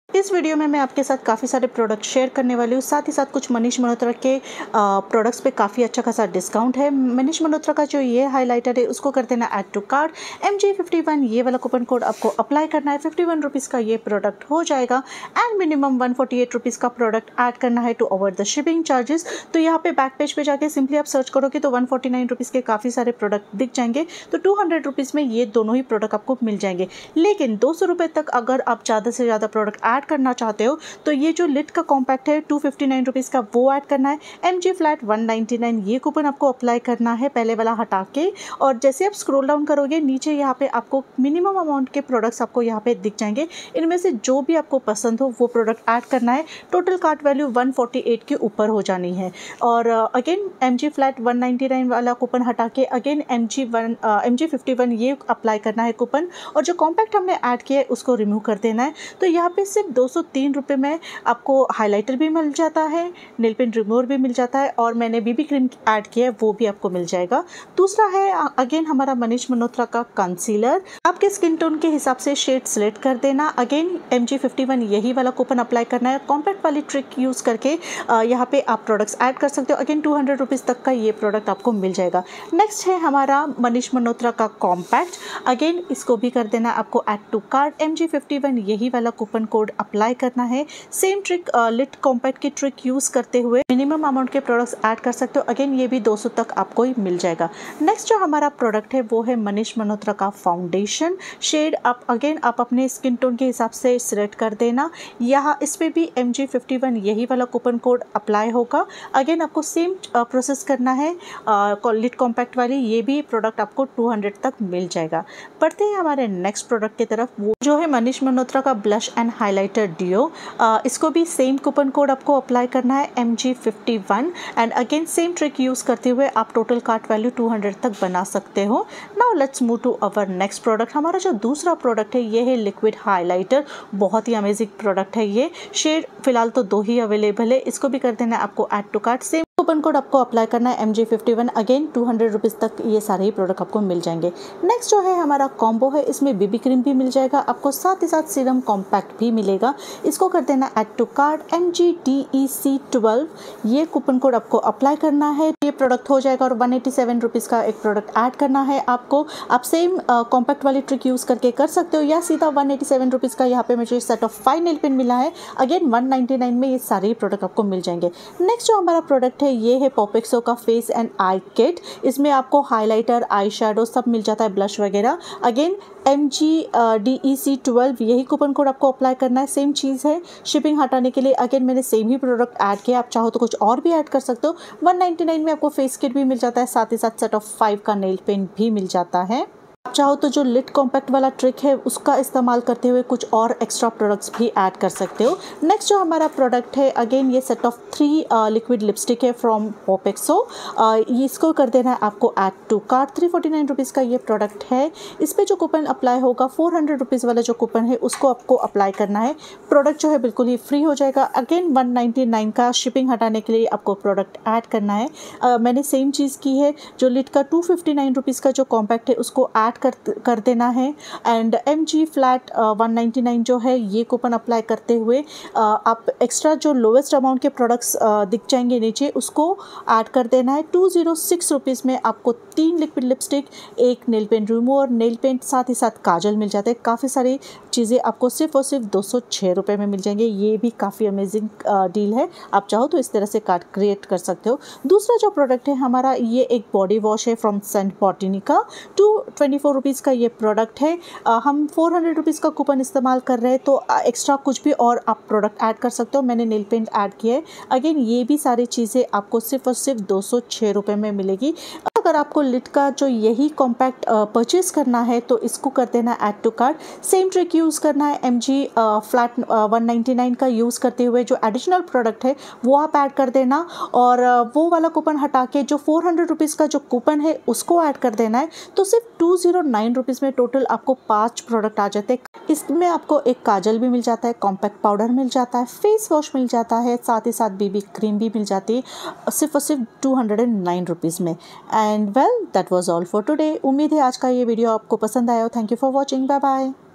इस वीडियो में मैं आपके साथ काफ़ी सारे प्रोडक्ट शेयर करने वाली हूँ। साथ ही साथ कुछ मनीष मल्होत्रा के प्रोडक्ट्स पे काफ़ी अच्छा खासा डिस्काउंट है। मनीष मल्होत्रा का जो ये हाइलाइटर है उसको कर देना ऐड टू कार्ट। MG51 ये वाला कूपन कोड आपको अप्लाई करना है। 51 रुपीज़ का ये प्रोडक्ट हो जाएगा एंड मिनिमम 148 रुपीज़ का प्रोडक्ट ऐड करना है to avoid the shipping charges. तो यहाँ पे बैक पेज पे जाके सिंपली आप सर्च करोगे तो 149 रुपीज़ के काफ़ी सारे प्रोडक्ट दिख जाएंगे। तो 200 रुपीज़ में ये दोनों ही प्रोडक्ट आपको मिल जाएंगे। लेकिन 200 रुपये तक अगर आप ज़्यादा से ज़्यादा प्रोडक्ट ऐड करना चाहते हो तो ये जो लिट का कॉम्पैक्ट है 259 रुपीज़ का वो ऐड करना है। MG फ्लैट 199 ये कूपन आपको अप्लाई करना है पहले वाला हटा के। और जैसे आप स्क्रॉल डाउन करोगे नीचे यहाँ पे आपको मिनिमम अमाउंट के प्रोडक्ट्स आपको यहाँ पे दिख जाएंगे। इनमें से जो भी आपको पसंद हो वो प्रोडक्ट ऐड करना है। टोटल कार्ट वैल्यू 148 के ऊपर हो जानी है। और अगेन MG फ्लैट 199 वाला कूपन हटा के अगेन MG51 ये अप्लाई करना है कूपन। और जो कॉम्पैक्ट हमने ऐड किया है उसको रिमूव कर देना है। तो यहाँ पे सिर्फ 203 रुपये में आपको हाइलाइटर भी मिल जाता है, नेल पेंट रिमूवर भी मिल जाता है और मैंने BB क्रीम ऐड किया है वो भी आपको मिल जाएगा। दूसरा है अगेन हमारा मनीष मल्होत्रा का कंसीलर। आपके स्किन टोन के हिसाब से शेड सिलेक्ट कर देना। अगेन MG51 यही वाला कूपन अप्लाई करना है। कॉम्पैक्ट वाली ट्रिक यूज़ करके यहाँ पे आप प्रोडक्ट्स ऐड कर सकते हो। अगेन 200 रुपीज़ तक का ये प्रोडक्ट आपको मिल जाएगा। नेक्स्ट है हमारा मनीष मल्होत्रा का कॉम्पैक्ट। अगेन इसको भी कर देना आपको ऐड टू कार्ट। MG51 यही वाला कूपन कोड अप्लाई करना है। सेम ट्रिक लिट कॉम्पैक्ट की ट्रिक यूज़ करते हुए मिनिमम अमाउंट के प्रोडक्ट्स ऐड कर सकते हो। अगेन ये भी 200 तक आपको ही मिल जाएगा। नेक्स्ट जो हमारा प्रोडक्ट है वो है मनीष मल्होत्रा का फाउंडेशन। शेड आप अपने स्किन टोन के हिसाब से सिलेक्ट कर देना। यहाँ इस पर भी MG51 यही वाला कूपन कोड अप्लाई होगा। अगेन आपको सेम प्रोसेस करना है। लिट कॉम्पैक्ट वाली ये भी प्रोडक्ट आपको 200 तक मिल जाएगा। बढ़ते हैं हमारे नेक्स्ट प्रोडक्ट की तरफ, वो जो है मनीष मल्होत्रा का ब्लश एंड हाइलाइटर डिओ। इसको भी सेम कूपन कोड आपको अप्लाई करना है MG51 and again same trick use करते हुए आप टोटल कार्ट वैल्यू 200 तक बना सकते हो। Now let's move to our next product. हमारा जो दूसरा प्रोडक्ट है ये है लिक्विड हाइलाइटर। बहुत ही अमेजिंग प्रोडक्ट है ये। शेड फिलहाल तो 2 ही अवेलेबल है। इसको भी कर देना है आपको add to cart. Same coupon code आपको अप्लाई करना है MG51। अगेन 200 रुपीज़ तक ये सारे ही प्रोडक्ट आपको मिल जाएंगे। नेक्स्ट जो है हमारा कॉम्बो है, इसमें BB क्रीम भी मिल जाएगा आपको, साथ ही साथ सीरम कॉम्पैक्ट भी मिलेगा। इसको कर देना ऐड टू कार्ट। MGDEC12 ये कूपन कोड आपको अप्लाई करना है। ये प्रोडक्ट हो जाएगा और 187 रुपीज़ का एक प्रोडक्ट ऐड करना है आपको। आप सेम कॉम्पैक्ट वाली ट्रिक यूज़ करके कर सकते हो या सीधा 187 रुपीज़ का यहाँ पे मुझे सेट ऑफ 5 नेल पेन मिला है। अगेन 199 में ये सारे ही प्रोडक्ट आपको मिल जाएंगे। नेक्स्ट जो हमारा प्रोडक्ट है ये है पोपेक्सो का फेस एंड आई किट। इसमें आपको हाइलाइटर, आई शेडो सब मिल जाता है, ब्लश वगैरह। अगेन MGDEC12 यही कूपन कोड आपको अप्लाई करना है। सेम चीज़ है। शिपिंग हटाने के लिए अगेन मैंने सेम ही प्रोडक्ट ऐड किया। आप चाहो तो कुछ और भी ऐड कर सकते हो। 199 में आपको फेस किट भी मिल जाता है, साथ ही साथ सेट ऑफ 5 का नेल पेन भी मिल जाता है। आप चाहो तो जो लिट कॉम्पैक्ट वाला ट्रिक है उसका इस्तेमाल करते हुए कुछ और एक्स्ट्रा प्रोडक्ट्स भी ऐड कर सकते हो। नेक्स्ट जो हमारा प्रोडक्ट है अगेन ये सेट ऑफ 3 लिक्विड लिपस्टिक है फ्रॉम पोपेक्सो। इसको कर देना है आपको ऐड टू कार्ट। 349 रुपीज़ का ये प्रोडक्ट है। इस पर जो कूपन अप्लाई होगा 400 रुपीज़ वाला जो कूपन है उसको आपको अप्लाई करना है। प्रोडक्ट जो है बिल्कुल ही फ्री हो जाएगा। अगेन 199 का शिपिंग हटाने के लिए आपको प्रोडक्ट ऐड करना है। मैंने सेम चीज़ की है। जो लिट का 259 रुपीज़ का जो कॉम्पैक्ट है उसको ऐड कर देना है एंड MG फ्लैट 199 जो है ये कूपन अप्लाई करते हुए आप एक्स्ट्रा जो लोवेस्ट अमाउंट के प्रोडक्ट्स दिख जाएंगे नीचे उसको ऐड कर देना है। 206 रुपीज़ में आपको 3 liquid lipstick, 1 nail paint remover, nail paint, साथ ही साथ काजल मिल जाते हैं। काफ़ी सारी चीज़ें आपको सिर्फ और सिर्फ 206 रुपये में मिल जाएंगे। ये भी काफ़ी अमेजिंग डील है। आप चाहो तो इस तरह से कार्ड क्रिएट कर सकते हो। दूसरा जो प्रोडक्ट है हमारा ये एक बॉडी वॉश है फ्रॉम सेंट बॉटनिका। 224 रुपीज़ का ये प्रोडक्ट है। हम 400 रुपीज़ का कूपन इस्तेमाल कर रहे हैं तो एक्स्ट्रा कुछ भी और आप प्रोडक्ट ऐड कर सकते हो। मैंने नेल पेंट ऐड किया है। अगेन ये भी सारी चीज़ें आपको सिर्फ और सिर्फ 206 रुपये में मिलेगी। अगर आपको लिट का जो यही कॉम्पैक्ट परचेज करना है तो इसको कर देना add to cart. Same trick use करना है। MG फ्लैट 199 का यूज़ करते हुए जो एडिशनल प्रोडक्ट है वो आप ऐड कर देना और वो वाला कूपन हटा के जो 400 रुपीज़ का जो कूपन है उसको ऐड कर देना है। तो सिर्फ 209 रुपीज़ में टोटल आपको 5 प्रोडक्ट आ जाते हैं। इसमें आपको एक काजल भी मिल जाता है, कॉम्पैक्ट पाउडर मिल जाता है, फेस वॉश मिल जाता है, साथ ही साथ BB क्रीम भी मिल जाती है सिर्फ और सिर्फ 209 रुपीज़ में। And well that was all for today. उम्मीद है आज का ये वीडियो आपको पसंद आया हो। Thank you for watching. Bye bye.